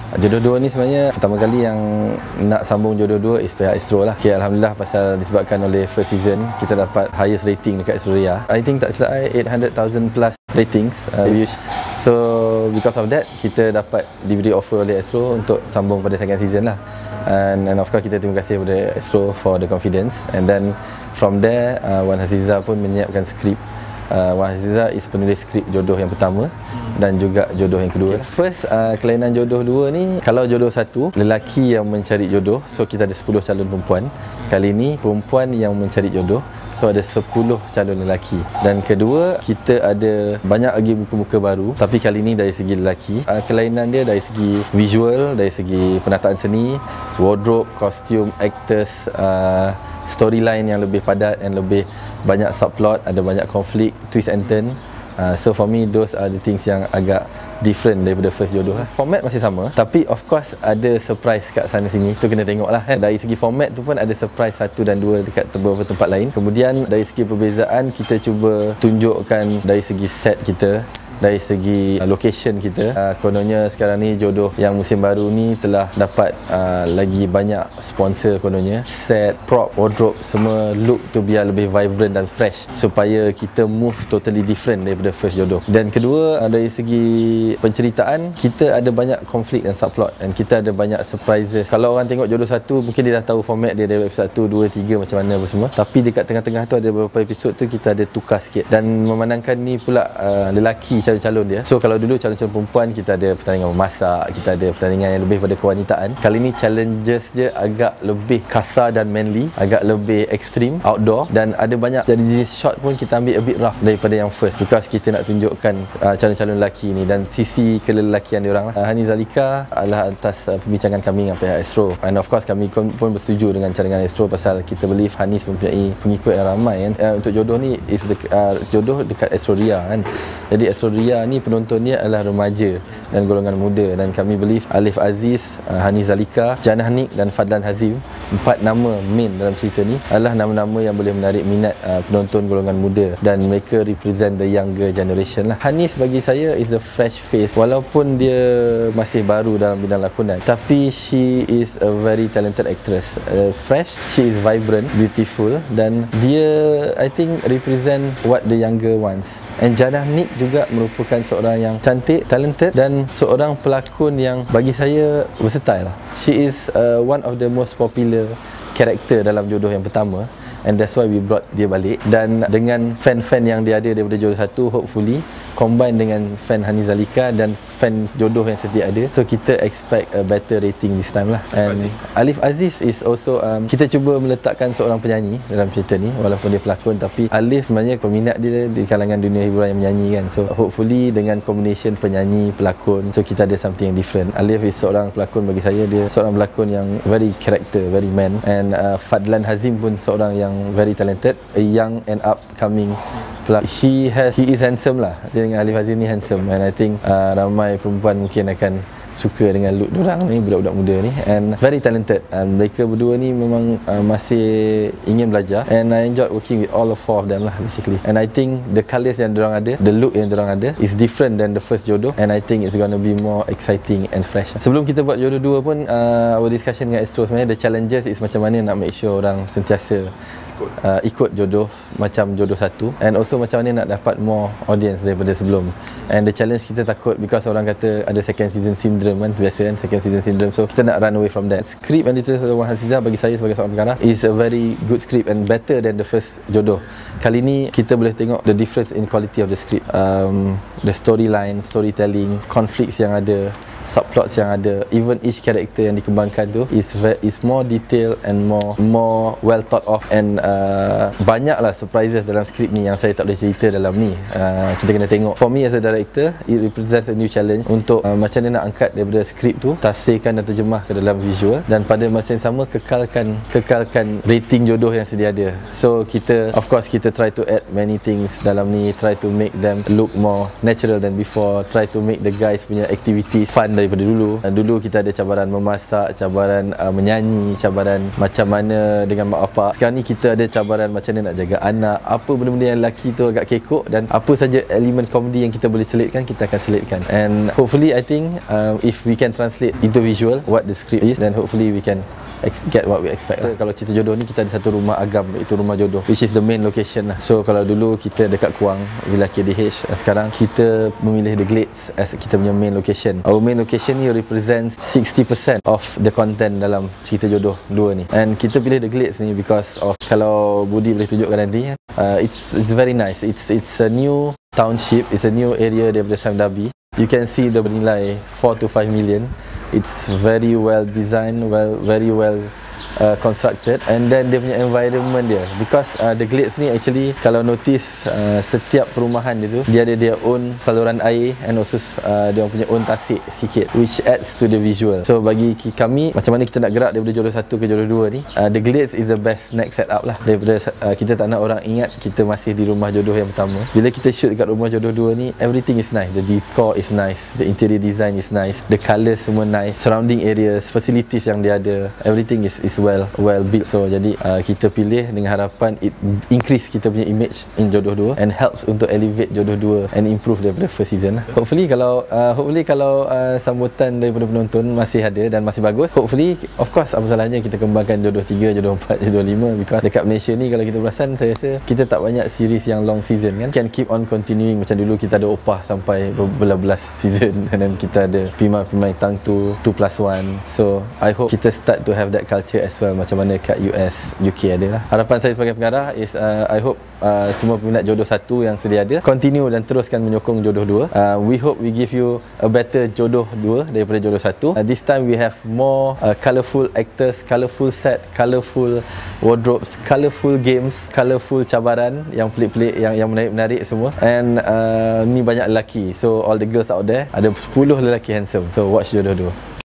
Jodoh 2 ni sebenarnya pertama kali yang nak sambung Jodoh 2 is pihak Astro lah. Okay, Alhamdulillah pasal disebabkan oleh first season kita dapat highest rating dekat Astro-Ria. I think tak silap 800,000 plus ratings views. So because of that kita dapat diberi offer oleh Astro untuk sambung pada second season lah. And of course kita terima kasih kepada Astro for the confidence. And then from there Wan Haziza pun menyiapkan skrip. Wan Haziza is penulis skrip Jodoh yang pertama dan juga Jodoh yang kedua. First, kelainan Jodoh 2 ni, kalau Jodoh 1 lelaki yang mencari jodoh, so kita ada 10 calon perempuan. Kali ni perempuan yang mencari jodoh, so ada 10 calon lelaki. Dan kedua, kita ada banyak lagi muka-muka baru, tapi kali ni dari segi lelaki. Kelainan dia dari segi visual, dari segi penataan seni, wardrobe, kostum, actors, storyline yang lebih padat dan lebih banyak subplot, ada banyak konflik, twist and turn. So for me those are the things yang agak different daripada first Jodoh lah. Format masih sama, tapi of course ada surprise kat sana sini, tu kena tengok lah kan. Dari segi format tu pun ada surprise 1 dan 2 dekat beberapa tempat lain. Kemudian dari segi perbezaan kita cuba tunjukkan dari segi set kita, dari segi location kita. Kononnya sekarang ni Jodoh yang musim baru ni telah dapat lagi banyak sponsor kononnya. Set, prop, wardrobe, semua look tu biar lebih vibrant dan fresh supaya kita move totally different daripada first Jodoh. Dan kedua, dari segi penceritaan kita ada banyak konflik dan subplot dan kita ada banyak surprises. Kalau orang tengok Jodoh 1 mungkin dia dah tahu format dia dari episod 1, 2, 3 macam mana apa semua. Tapi dekat tengah-tengah tu ada beberapa episod tu kita ada tukar sikit. Dan memandangkan ni pula lelaki calon-calon dia. So kalau dulu calon-calon perempuan kita ada pertandingan memasak, kita ada pertandingan yang lebih pada kewanitaan. Kali ni challenges dia agak lebih kasar dan manly, agak lebih ekstrim, outdoor, dan ada banyak dari jenis shot pun kita ambil a bit rough daripada yang first because kita nak tunjukkan calon-calon lelaki ni dan sisi kelelakian dia orang lah. Hani Zalika adalah atas perbincangan kami dengan pihak Astro, and of course kami pun bersetuju dengan cadangan Astro pasal kita believe Hanis mempunyai pengikut yang ramai kan. Untuk Jodoh ni is Jodoh dekat Astro-Ria kan. Jadi Astro-Ria ni penontonnya adalah remaja dan golongan muda, dan kami believe Alif Aziz, Hani Zalika, Janah Nik dan Fadlan Hazim, 4 nama main dalam cerita ni adalah nama-nama yang boleh menarik minat penonton golongan muda dan mereka represent the younger generation lah. Hanis bagi saya is the fresh face, walaupun dia masih baru dalam bidang lakonan, tapi she is a very talented actress. Fresh, she is vibrant, beautiful, dan dia I think represent what the younger wants. And Janah Nik juga merupakan seorang yang cantik, talented, dan seorang pelakon yang bagi saya versatile. She is one of the most popular character dalam Jodoh yang pertama, and that's why we brought dia balik. Dan dengan fan-fan yang dia ada daripada Jodoh 1, hopefully combine dengan fan Hani Zalika dan fan Jodoh yang sedia ada, so kita expect a better rating this time lah. And Alif Aziz is also kita cuba meletakkan seorang penyanyi dalam cerita ni, walaupun dia pelakon, tapi Alif sebenarnya peminat dia di kalangan dunia hiburan yang menyanyi kan. So hopefully dengan combination penyanyi pelakon, so kita ada something yang different. Alif is seorang pelakon, bagi saya dia seorang pelakon yang very character, very man. And Fadlan Hazim pun seorang yang very talented, a young and upcoming pelakon. He is handsome lah. Dia dengan Alif Aziz ni handsome, and I think ramai perempuan mungkin akan suka dengan look diorang ni, budak-budak muda ni, and very talented. Mereka berdua ni memang masih ingin belajar, and I enjoyed working with all 4 of them lah basically. And I think the colours yang diorang ada, the look yang diorang ada is different than the first Jodoh, and I think it's gonna be more exciting and fresh. Sebelum kita buat Jodoh 2 pun our discussion dengan Astro, sebenarnya the challenges is macam mana nak make sure orang sentiasa ikut Jodoh macam Jodoh 1, and also macam mana nak dapat more audience daripada sebelum. And the challenge kita takut because orang kata ada second season syndrome kan, biasa kan, second season syndrome, so kita nak run away from that. Script yang ditulis oleh Wan Haziza bagi saya sebagai seorang pengarah is a very good script and better than the first Jodoh. Kali ni kita boleh tengok the difference in quality of the script, the storyline, storytelling, conflicts yang ada, subplots yang ada, even each character yang dikembangkan tu is more detailed and more well thought of, and banyaklah surprises dalam skrip ni yang saya tak boleh cerita dalam ni. Kita kena tengok. For me as a director, it represents a new challenge untuk macam mana nak angkat daripada skrip tu, tafsirkan dan terjemah ke dalam visual, dan pada masa yang sama kekalkan rating Jodoh yang sedia ada. So kita, of course, kita try to add many things dalam ni, try to make them look more natural than before, try to make the guys punya activity fun daripada dulu. Dulu kita ada cabaran memasak, cabaran menyanyi, cabaran macam mana dengan mak bapak. Sekarang ni kita ada cabaran macam mana nak jaga anak, apa benda-benda yang lelaki tu agak kekok, dan apa saja elemen komedi yang kita boleh selitkan, kita akan selitkan. And hopefully I think if we can translate into visual what the script is, then hopefully we can get what we expect lah. Kalau cerita jodoh ni, kita ada satu rumah agam, iaitu rumah jodoh, which is the main location lah. So kalau dulu kita dekat Kuang, Villa KDH, sekarang kita memilih The Glades as kita punya main location. Our main location ni represents 60% of the content dalam cerita jodoh 2 ni. And kita pilih The Glades ni because of, kalau Budi boleh tunjukkan nanti, it's very nice. It's a new township, it's a new area daripada Sam Dabi. You can see dia bernilai 4 to 5 million. It's very well designed, very well constructed, and then dia punya environment dia, because The Glades ni actually kalau notice setiap perumahan dia tu dia ada dia own saluran air, and also dia punya own tasik sikit, which adds to the visual. So bagi kami, macam mana kita nak gerak daripada jodoh 1 ke jodoh 2 ni, The Glades is the best next setup lah. Daripada kita tak nak orang ingat kita masih di rumah jodoh yang pertama. Bila kita shoot dekat rumah jodoh 2 ni, everything is nice. The decor is nice, the interior design is nice, the colours semua nice, surrounding areas, facilities yang dia ada, everything is well built. So jadi kita pilih dengan harapan it increase kita punya image in jodoh 2 and helps untuk elevate jodoh 2 and improve daripada first season lah. Hopefully kalau sambutan daripada penonton masih ada dan masih bagus, hopefully of course apa salahnya kita kembangkan jodoh 3, jodoh 4, jodoh 5, because dekat Malaysia ni kalau kita perasan, saya rasa kita tak banyak series yang long season kan. Can keep on continuing. Macam dulu kita ada Opah sampai berbelas season, and then kita ada Pimai Tang 2+1. So I hope kita start to have that culture as well, macam mana kat US, UK ada lah. Harapan saya sebagai pengarah is I hope semua peminat jodoh 1 yang sedia ada continue dan teruskan menyokong jodoh 2. We hope we give you a better jodoh 2 daripada jodoh 1. This time we have more colourful actors, colourful set, colourful wardrobes, colourful games, colourful cabaran yang pelik-pelik, yang menarik-menarik semua. And ni banyak lelaki, so all the girls out there, ada 10 lelaki handsome. So watch jodoh 2.